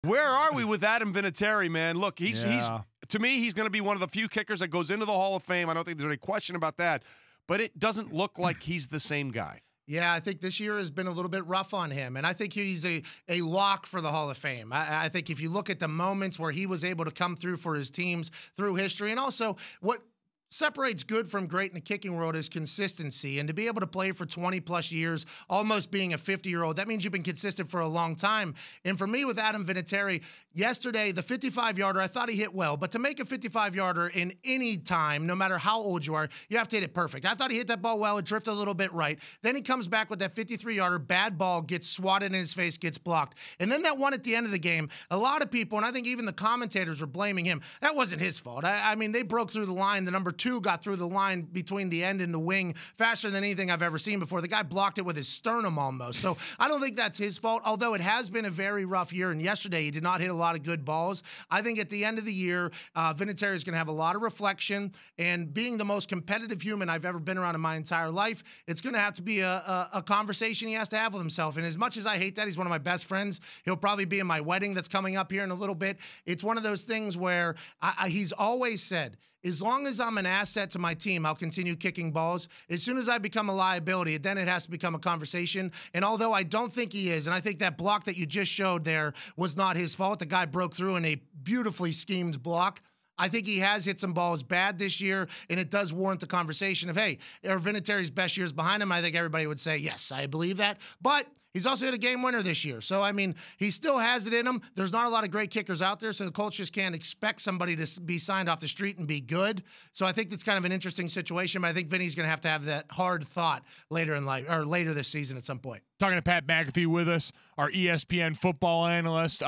Where are we with Adam Vinatieri, man? Look, he's to me, he's going to be one of the few kickers that goes into the Hall of Fame. I don't think there's any question about that. But it doesn't look like he's the same guy. Yeah, I think this year has been a little bit rough on him, and I think he's a lock for the Hall of Fame. I think if you look at the moments where he was able to come through for his teams through history, and also what separates good from great in the kicking world is consistency. And to be able to play for 20-plus years, almost being a 50-year-old, that means you've been consistent for a long time. And for me with Adam Vinatieri, yesterday, the 55-yarder, I thought he hit well. But to make a 55-yarder in any time, no matter how old you are, you have to hit it perfect. I thought he hit that ball well. It drifted a little bit right. Then he comes back with that 53-yarder, bad ball, gets swatted in his face, gets blocked. And then that one at the end of the game, a lot of people, and I think even the commentators were blaming him. That wasn't his fault. I mean, they broke through the line. The number 2 got through the line between the end and the wing faster than anything I've ever seen before. The guy blocked it with his sternum almost. So I don't think that's his fault, although it has been a very rough year. And yesterday he did not hit a lot of good balls. I think at the end of the year, Vinatieri is going to have a lot of reflection. And being the most competitive human I've ever been around in my entire life, it's going to have to be a conversation he has to have with himself. And as much as I hate that, he's one of my best friends. He'll probably be in my wedding that's coming up here in a little bit. It's one of those things where he's always said, as long as I'm an asset to my team, I'll continue kicking balls. As soon as I become a liability, then it has to become a conversation. And although I don't think he is, and I think that block that you just showed there was not his fault. The guy broke through in a beautifully schemed block. I think he has hit some balls bad this year, and it does warrant the conversation of, hey, are Vinatieri's best years behind him? I think everybody would say, yes, I believe that. But he's also hit a game winner this year. So, I mean, he still has it in him. There's not a lot of great kickers out there, so the Colts just can't expect somebody to be signed off the street and be good. So I think that's kind of an interesting situation, but I think Vinny's going to have that hard thought later in life, or later this season at some point. Talking to Pat McAfee with us, our ESPN football analyst.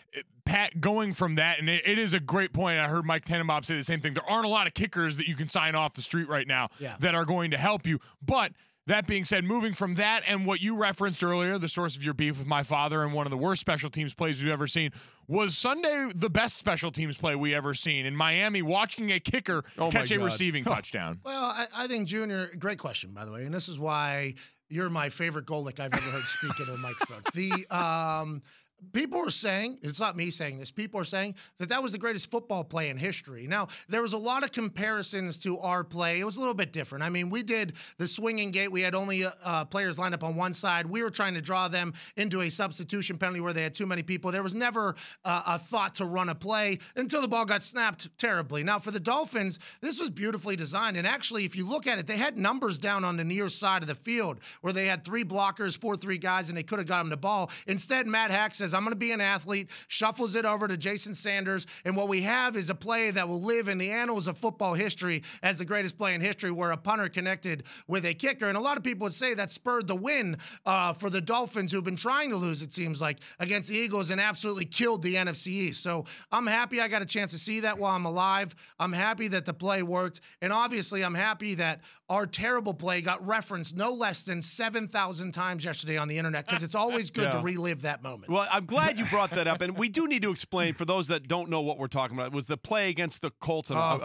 Pat, going from that, and it is a great point. I heard Mike Tenenbaum say the same thing. There aren't a lot of kickers that you can sign off the street right now that are going to help you. But that being said, moving from that and what you referenced earlier, the source of your beef with my father and one of the worst special teams plays we've ever seen, was Sunday the best special teams play we ever seen in Miami, watching a kicker catch a receiving touchdown? Well, I think, Junior, great question, by the way, and this is why you're my favorite Golic I've ever heard speak into a microphone. People are saying, it's not me saying this, people are saying that was the greatest football play in history. Now, there was a lot of comparisons to our play. It was a little bit different. I mean, we did the swinging gate. We had only players lined up on one side. We were trying to draw them into a substitution penalty where they had too many people. There was never a thought to run a play until the ball got snapped terribly. Now, for the Dolphins, this was beautifully designed. And actually, if you look at it, they had numbers down on the near side of the field where they had 3 blockers, 4-3 guys, and they could have got them the ball. Instead, Matt Hack says, I'm going to be an athlete, shuffles it over to Jason Sanders, and what we have is a play that will live in the annals of football history as the greatest play in history, where a punter connected with a kicker. And a lot of people would say that spurred the win for the Dolphins, who've been trying to lose, it seems like, against the Eagles and absolutely killed the NFC East. So I'm happy I got a chance to see that while I'm alive. I'm happy that the play worked. And obviously, I'm happy that our terrible play got referenced no less than 7,000 times yesterday on the internet, because it's always good to relive that moment. Well, I'm glad you brought that up, and we do need to explain for those that don't know what we're talking about. It was the play against the Colts on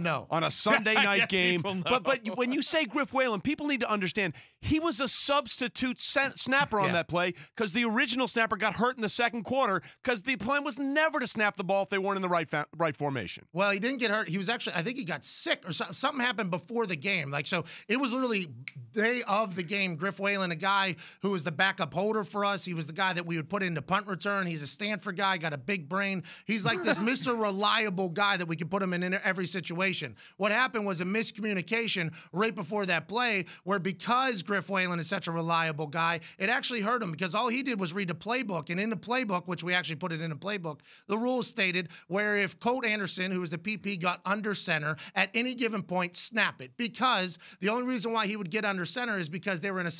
a Sunday night game. But when you say Griff Whalen, people need to understand he was a substitute snapper on that play, because the original snapper got hurt in the second quarter, because the plan was never to snap the ball if they weren't in the right formation. Well, he didn't get hurt. He was actually, I think he got sick or something happened before the game. So it was literally day of the game. Griff Whalen, a guy who was the backup holder for us. He was the guy that we would put into punt return. He's a Stanford guy, got a big brain. He's like this Mr. Reliable guy that we could put him in every situation. What happened was a miscommunication right before that play, where because Griff Whalen is such a reliable guy, it actually hurt him, because all he did was read the playbook. And in the playbook, which we actually put it in the playbook, the rules stated where if Colt Anderson, who was the PP, got under center at any given point, snap it. Because the only reason why he would get under center is because they were in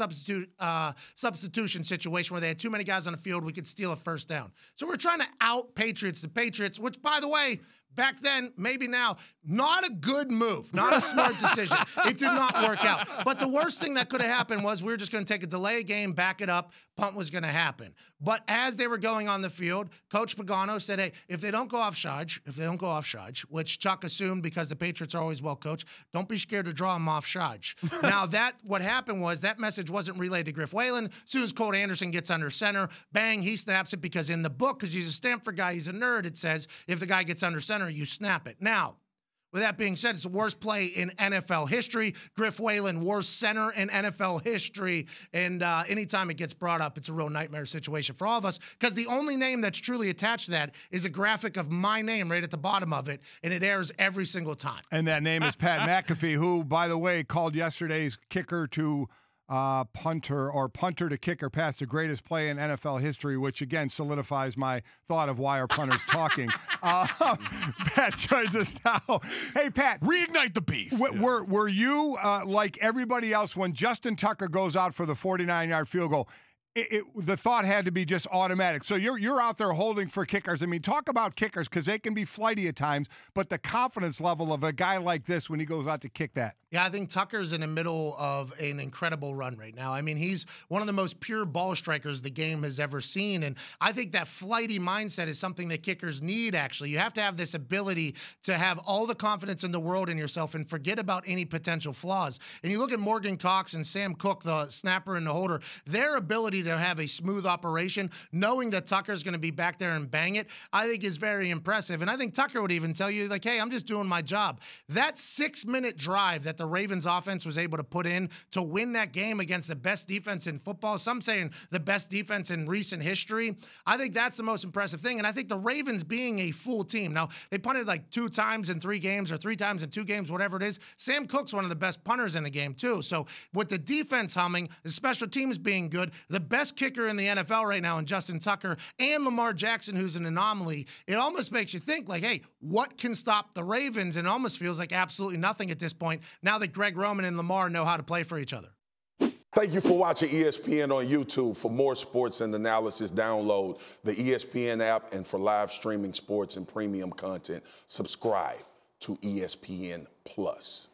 a substitution situation where they had too many guys on the field. We could steal a first down. So we're trying to out-Patriots the Patriots, which, by the way, back then, maybe now, not a good move, not a smart decision. It did not work out. But the worst thing that could have happened was we were just going to take a delay game, back it up, punt was going to happen. But as they were going on the field, Coach Pagano said, hey, if they don't go offside, which Chuck assumed because the Patriots are always well coached, don't be scared to draw them offside. Shaj. Now, what happened was that message wasn't relayed to Griff Whalen. As soon as Colt Anderson gets under center, bang, he snaps it, because in the book, because he's a Stanford guy, he's a nerd, it says if the guy gets under center, you snap it. Now, with that being said, it's the worst play in NFL history. Griff Whalen, worst center in NFL history. And anytime it gets brought up, it's a real nightmare situation for all of us, because the only name that's truly attached to that is a graphic of my name right at the bottom of it, and it airs every single time. And that name is Pat McAfee, who, by the way, called yesterday's kicker to punter to kicker pass the greatest play in NFL history, which again solidifies my thought of why are punters talking. Pat joins us now. Hey, Pat, reignite the beef. Were you like everybody else when Justin Tucker goes out for the 49-yard field goal? The thought had to be just automatic. So you're out there holding for kickers. I mean, talk about kickers, because they can be flighty at times, but the confidence level of a guy like this when he goes out to kick that. Yeah, I think Tucker's in the middle of an incredible run right now. I mean, he's one of the most pure ball strikers the game has ever seen, and I think that flighty mindset is something that kickers need, actually. You have to have this ability to have all the confidence in the world in yourself and forget about any potential flaws. And you look at Morgan Cox and Sam Cook, the snapper and the holder, their ability to have a smooth operation, knowing that Tucker's going to be back there and bang it, I think is very impressive. And I think Tucker would even tell you, like, hey, I'm just doing my job. That 6-minute drive that the Ravens offense was able to put in to win that game against the best defense in football, some saying the best defense in recent history, I think that's the most impressive thing. And I think the Ravens being a full team, now they punted like 2 times in 3 games or 3 times in 2 games, whatever it is. Sam Cook's one of the best punters in the game too. So with the defense humming, the special teams being good, the best kicker in the NFL right now in Justin Tucker, and Lamar Jackson, who's an anomaly, it almost makes you think like, hey, what can stop the Ravens? And it almost feels like absolutely nothing at this point, now that Greg Roman and Lamar know how to play for each other. Thank you for watching ESPN on YouTube. For more sports and analysis, download the ESPN app, and for live streaming sports and premium content, subscribe to ESPN Plus.